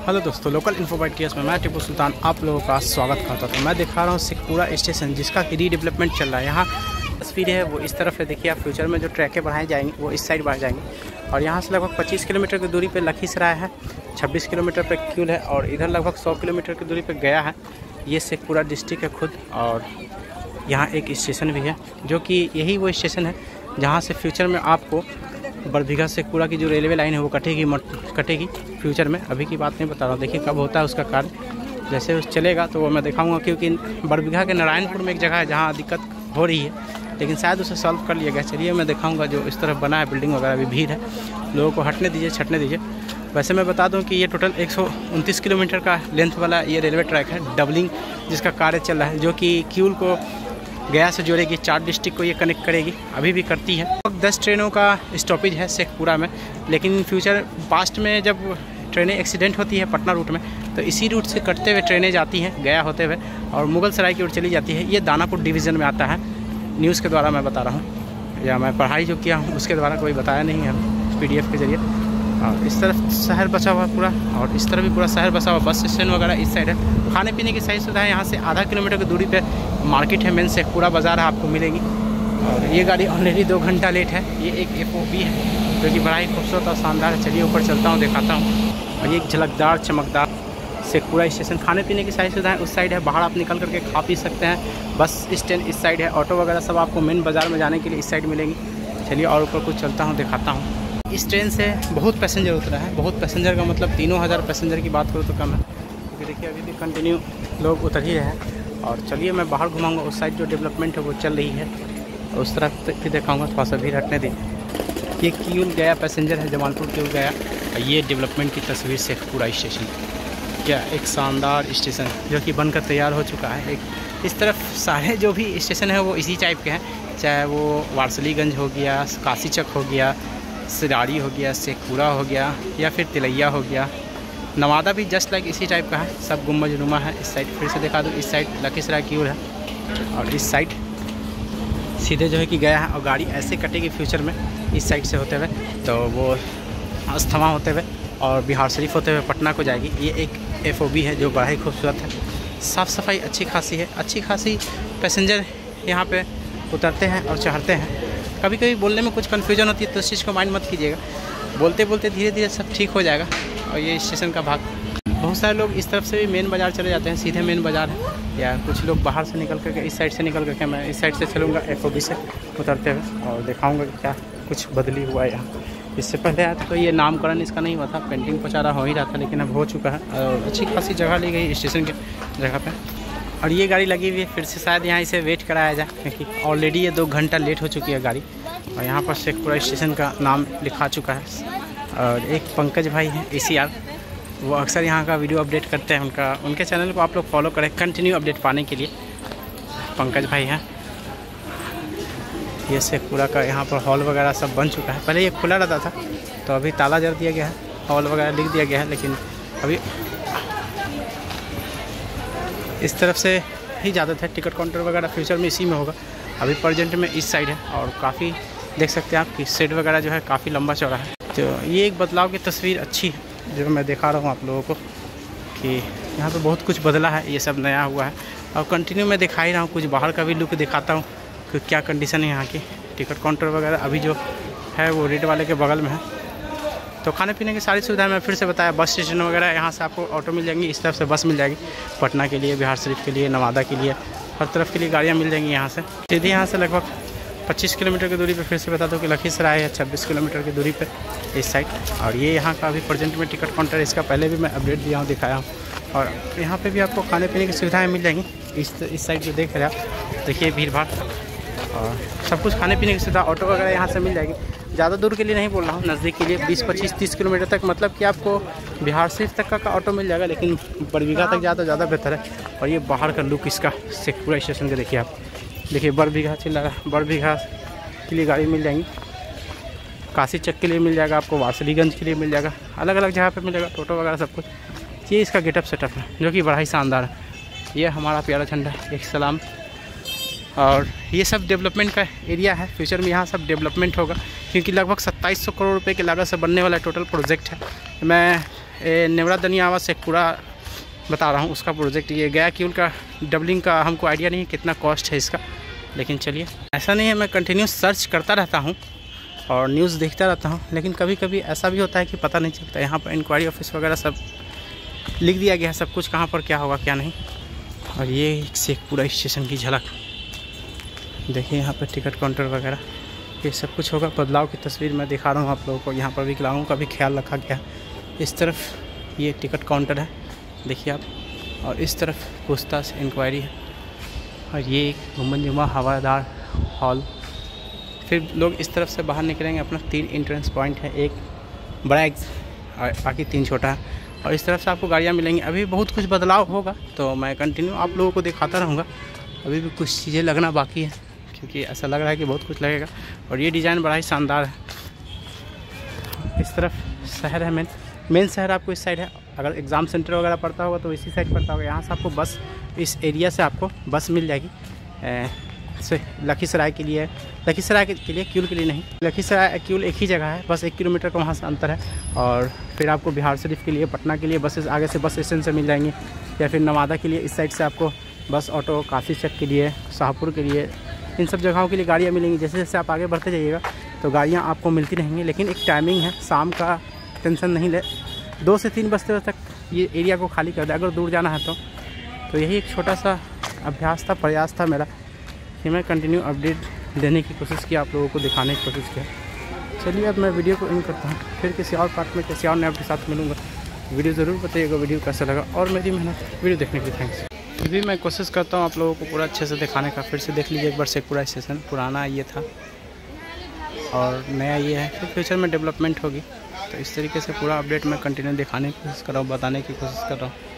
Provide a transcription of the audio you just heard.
Hello दोस्तों, local info bye TS में मैं टिपू सुल्तान आप लोगों का स्वागत करता हूं। तो मैं दिखा रहा हूं शेखपुरा स्टेशन, जिसका रीडेवलपमेंट चल रहा है। यहाँ तस्वीर है वो इस तरफ है, देखिए आप। फ्यूचर में जो ट्रैकें बढ़ाई जाएंगी वो इस साइड बढ़ जाएंगी और यहाँ से लगभग 25 किलोमीटर की दूरी पे लखीसराय है, 26 किलोमीटर पे क्यूल है और इधर लगभग 100 किलोमीटर की दूरी पे गया है। ये शेखपुरा डिस्ट्रिक्ट है खुद। और यहाँ एक स्टेशन भी है, जो कि यही वो स्टेशन है जहाँ से फ्यूचर में आपको बरबीघा शेखपुरा की जो रेलवे लाइन है वो कटेगी फ्यूचर में। अभी की बात नहीं बता रहा हूँ, देखिए कब होता है उसका कार्य। जैसे उस चलेगा तो वो मैं दिखाऊंगा, क्योंकि बरबीघा के नारायणपुर में एक जगह है जहाँ दिक्कत हो रही है, लेकिन शायद उसे सॉल्व कर लिया गया। चलिए मैं दिखाऊंगा। जो इस तरफ बना है बिल्डिंग वगैरह, अभी भीड़ है, लोगों को हटने दीजिए, छटने दीजिए। वैसे मैं बता दूं कि ये टोटल 129 किलोमीटर का लेंथ वाला ये रेलवे ट्रैक है, डबलिंग जिसका कार्य चल रहा है, जो कि क्यूल को गया से जोड़ेगी, 4 डिस्ट्रिक्ट को ये कनेक्ट करेगी, अभी भी करती है। 10 ट्रेनों का स्टॉपेज है शेखपुरा में, लेकिन फ्यूचर पास्ट में जब ट्रेनें एक्सीडेंट होती है पटना रूट में, तो इसी रूट से कटते हुए ट्रेनें जाती हैं गया होते हुए और मुगल सराय की ओर चली जाती है। ये दानापुर डिवीज़न में आता है। न्यूज़ के द्वारा मैं बता रहा हूँ, या मैं पढ़ाई जो किया हूँ उसके द्वारा, कोई बताया नहीं है PDF के जरिए। और इस तरफ शहर बसा हुआ पूरा, और इस तरफ भी पूरा शहर बसा हुआ। बस स्टैंड वगैरह इस साइड है। खाने पीने की सही सुविधा है। यहाँ से आधा किलोमीटर की दूरी पे मार्केट है, मेन शेखपुरा बाज़ार है, आपको मिलेगी। और ये गाड़ी ऑलरेडी 2 घंटा लेट है। ये एक FOB है जो कि बड़ा ही खूबसूरत और शानदार है। चलिए ऊपर चलता हूँ, दिखाता हूँ। और ये एक झलकदार चमकदार शेखपुरा स्टेशन। खाने पीने की सारी सुविधाएँ उस साइड है, बाहर आप निकल करके खा पी सकते हैं। बस स्टैंड इस साइड है, ऑटो वगैरह सब आपको मेन बाज़ार में जाने के लिए इस साइड मिलेंगी। चलिए और ऊपर कुछ चलता हूँ, दिखाता हूँ। इस ट्रेन से बहुत पैसेंजर उतरा है। बहुत पैसेंजर का मतलब 3000 पैसेंजर की बात करूँ तो कम है, क्योंकि देखिए अभी भी कंटिन्यू लोग उतर ही रहे हैं। और चलिए मैं बाहर घुमाऊँगा, उस साइड जो डेवलपमेंट है वो चल रही है, उस तरफ भी दिखाऊँगा। थोड़ा सा भीड़ हटने दें। ये क्यूल गया पैसेंजर है, जमालपुर क्यूल गया। ये डेवलपमेंट की तस्वीर शेखपुरा स्टेशन, क्या एक शानदार स्टेशन जो कि बनकर तैयार हो चुका है। एक इस तरफ सारे जो भी स्टेशन है वो इसी टाइप के हैं, चाहे वो वारसलीगंज हो गया, काशीचक हो गया, सिराड़ी हो गया, शेखपुरा हो गया, या फिर तिलैया हो गया। नवादा भी जस्ट लाइक इसी टाइप का है, सब गुम्बज नुमा है। इस साइड फिर से दिखा दूँ, इस साइड लखीसराय क्यूल है और इस साइड सीधे जो है कि गया है। और गाड़ी ऐसे कटेगी फ्यूचर में इस साइड से होते हुए, तो वो अस्थमा होते हुए और बिहार शरीफ होते हुए पटना को जाएगी। ये एक FOB है जो बड़ा ही खूबसूरत है। साफ़ सफाई अच्छी खासी है, अच्छी खासी पैसेंजर यहाँ पे उतरते हैं और चढ़ते हैं। कभी कभी बोलने में कुछ कन्फ्यूजन होती है, तो इस चीज़ को माइंड मत कीजिएगा। बोलते बोलते धीरे धीरे सब ठीक हो जाएगा। और ये स्टेशन का भाग, बहुत सारे लोग इस तरफ से भी मेन बाज़ार चले जाते हैं, सीधे मेन बाज़ार है। या कुछ लोग बाहर से निकल करके इस साइड से निकल करके, मैं इस साइड से चलूँगा FOB से उतरते हुए और दिखाऊँगा कि क्या कुछ बदली हुआ है यहाँ। इससे पहले आया तो ये नामकरण इसका नहीं हुआ था, पेंटिंग पोचारा हो ही रहा था, लेकिन अब हो चुका है और अच्छी खासी जगह ली गई स्टेशन के जगह पे। और ये गाड़ी लगी हुई है, फिर से शायद यहाँ इसे वेट कराया जाए, क्योंकि ऑलरेडी ये 2 घंटा लेट हो चुकी है गाड़ी। और यहाँ पर शेखपुरा स्टेशन का नाम लिखा चुका है। और एक पंकज भाई हैं ACR, वो अक्सर यहाँ का वीडियो अपडेट करते हैं। उनके चैनल को आप लोग फॉलो करें कंटिन्यू अपडेट पाने के लिए। पंकज भाई हैं। ये शेखपुरा का यहाँ पर हॉल वगैरह सब बन चुका है। पहले ये खुला रहता था, तो अभी ताला जड़ दिया गया है, हॉल वगैरह लिख दिया गया है, लेकिन अभी इस तरफ से ही ज़्यादातर टिकट काउंटर वगैरह फ्यूचर में इसी में होगा। अभी प्रेजेंट में इस साइड है और काफ़ी देख सकते हैं आप कि शेड वगैरह जो है काफ़ी लंबा चौड़ा है। तो ये एक बदलाव की तस्वीर अच्छी है जो मैं दिखा रहा हूँ आप लोगों को, कि यहाँ पे बहुत कुछ बदला है, ये सब नया हुआ है। और कंटिन्यू मैं दिखा ही रहा हूँ, कुछ बाहर का भी लुक दिखाता हूँ कि क्या कंडीशन है यहाँ की। टिकट काउंटर वगैरह अभी जो है वो रेड वाले के बगल में है। तो खाने पीने की सारी सुविधाएं मैं फिर से बताया। बस स्टेशन वगैरह यहाँ से आपको ऑटो मिल जाएंगी, इस तरफ से बस मिल जाएगी, पटना के लिए, बिहार शरीफ के लिए, नवादा के लिए, हर तरफ के लिए गाड़ियाँ मिल जाएंगी यहाँ से। सीधे यहाँ से लगभग 25 किलोमीटर की दूरी पे फिर से बता दो कि लखीसराय है, 26 किलोमीटर की दूरी पे इस साइड। और ये यहाँ का अभी प्रेजेंट में टिकट काउंटर, इसका पहले भी मैं अपडेट दिया हूँ, दिखाया हूँ। और यहाँ पे भी आपको खाने पीने की सुविधाएं मिल जाएंगी। इस साइड जो देख रहे हैं आप, देखिए भीड़ भाड़ और सब कुछ खाने पीने की सुविधा, ऑटो वगैरह यहाँ से मिल जाएगी। ज़्यादा दूर के लिए नहीं बोल रहा हूँ, नज़दीक के लिए 20, 25, 30 किलोमीटर तक, मतलब कि आपको बिहार शरीफ तक का ऑटो मिल जाएगा, लेकिन बरबीघा तक ज़्यादा बेहतर है। और ये बाहर का लुक इसका शेखपुरा स्टेशन का देखिए आप, देखिए बरबीघा चिल्ला रहा है। बरबीघा के लिए गाड़ी मिल जाएंगी, काशीचक के लिए मिल जाएगा, आपको वारसलीगंज के लिए मिल जाएगा, अलग अलग जगह पे मिल जाएगा, टोटो वगैरह सब कुछ। ये इसका गेटअप सेटअप है जो कि बड़ा ही शानदार है। ये हमारा प्यारा झंडा, एक सलाम। और ये सब डेवलपमेंट का एरिया है। फ्यूचर में यहाँ सब डेवलपमेंट होगा, क्योंकि लगभग 2700 करोड़ रुपए की लागत से बनने वाला टोटल प्रोजेक्ट है। मैं नेवरा दनियावा शेखपुरा बता रहा हूँ, उसका प्रोजेक्ट ये गया कि उनका डबलिंग का हमको आइडिया नहीं है कितना कॉस्ट है इसका, लेकिन चलिए ऐसा नहीं है, मैं कंटिन्यूस सर्च करता रहता हूँ और न्यूज़ देखता रहता हूँ, लेकिन कभी कभी ऐसा भी होता है कि पता नहीं चलता। यहाँ पर इंक्वायरी ऑफिस वगैरह सब लिख दिया गया है, सब कुछ कहाँ पर क्या होगा क्या नहीं। और ये शेखपुरा स्टेशन की झलक देखिए, यहाँ पर टिकट काउंटर वगैरह ये सब कुछ होगा। बदलाव की तस्वीर मैं दिखा रहा हूँ आप लोगों को। यहाँ पर विकलांगों का भी ख्याल रखा गया। इस तरफ ये टिकट काउंटर है देखिए आप, और इस तरफ पूछताछ इंक्वायरी है, और ये एक गुम्बद जुमा हवादार हॉल। फिर लोग इस तरफ से बाहर निकलेंगे, अपना 3 एंट्रेंस पॉइंट है, एक बड़ा एक और बाकी 3 छोटा है, और इस तरफ से आपको गाड़ियाँ मिलेंगी। अभी बहुत कुछ बदलाव होगा तो मैं कंटिन्यू आप लोगों को दिखाता रहूँगा। अभी भी कुछ चीज़ें लगना बाकी है, क्योंकि ऐसा लग रहा है कि बहुत कुछ लगेगा। और ये डिज़ाइन बड़ा ही शानदार है। इस तरफ शहर है, मेन शहर आपको इस साइड है। अगर एग्ज़ाम सेंटर वगैरह पड़ता होगा तो इसी साइड पड़ता होगा। यहाँ से आपको बस, इस एरिया से आपको बस मिल जाएगी लखीसराय के लिए। लखीसराय के लिए, क्यूल के लिए नहीं। लखीसराय क्यूल एक ही जगह है, बस 1 किलोमीटर का वहाँ से अंतर है। और फिर आपको बिहार शरीफ के लिए, पटना के लिए बसेस आगे से बस स्टेशन से मिल जाएंगी, या फिर नवादा के लिए इस साइड से आपको बस ऑटो, काशी चक के लिए, शाहपुर के लिए, इन सब जगहों के लिए गाड़ियाँ मिलेंगी। जैसे जैसे आप आगे बढ़ते जाइएगा तो गाड़ियाँ आपको मिलती रहेंगी, लेकिन एक टाइमिंग है, शाम का टेंशन नहीं ले, 2 से 3 बजे तक ये एरिया को खाली कर दे अगर दूर जाना है तो यही एक छोटा सा अभ्यास था, प्रयास था मेरा, कि मैं कंटिन्यू अपडेट देने की कोशिश की, आप लोगों को दिखाने की कोशिश किया। चलिए अब मैं वीडियो को इन करता हूँ, फिर किसी और पार्ट में किसी और नए के साथ मिलूँगा। वीडियो ज़रूर बताइएगा वीडियो कैसा लगा, और मेरी मेहनत वीडियो देखने के लिए थैंक्स। फिर भी मैं कोशिश करता हूँ आप लोगों को पूरा अच्छे से दिखाने का। फिर से देख लीजिए एक बार शेखपुरा स्टेशन, पुराना ये था और नया ये है, फिर फ्यूचर में डेवलपमेंट होगी। तो इस तरीके से पूरा अपडेट मैं कंटिन्यू दिखाने की कोशिश कर रहा हूँ, बताने की कोशिश कर रहा हूँ।